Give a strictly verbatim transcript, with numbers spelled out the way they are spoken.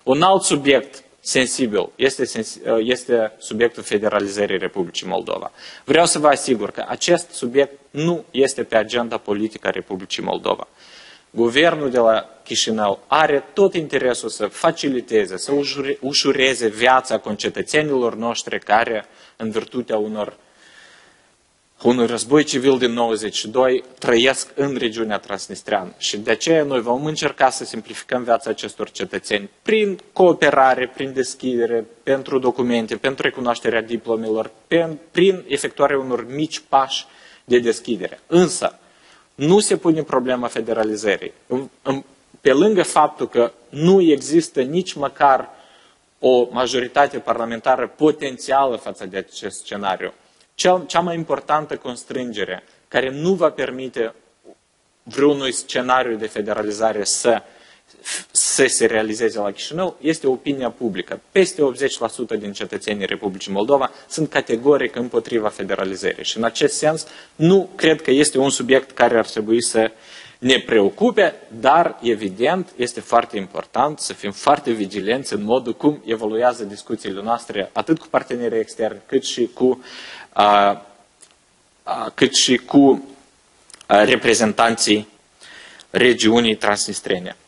Un alt subiect sensibil este, sens este subiectul federalizării Republicii Moldova. Vreau să vă asigur că acest subiect nu este pe agenda politică a Republicii Moldova. Guvernul de la Chișinău are tot interesul să faciliteze, să ușureze viața concetățenilor noștri care, în virtutea unor, unui război civil din nouăzeci și doi, trăiesc în regiunea transnistreană. Și de aceea noi vom încerca să simplificăm viața acestor cetățeni prin cooperare, prin deschidere, pentru documente, pentru recunoașterea diplomelor, prin efectuarea unor mici pași de deschidere. Însă, nu se pune problema federalizării. Pe lângă faptul că nu există nici măcar o majoritate parlamentară potențială față de acest scenariu, cea mai importantă constrângere care nu va permite vreunui scenariu de federalizare să, să se realizeze la Chișinău este opinia publică. Peste optzeci la sută din cetățenii Republicii Moldova sunt categoric împotriva federalizării și în acest sens nu cred că este un subiect care ar trebui să ne preocupe, dar evident este foarte important să fim foarte vigilenți în modul cum evoluează discuțiile noastre atât cu partenerii externi cât și cu, uh, uh, cât și cu uh, reprezentanții regiunii transnistrene.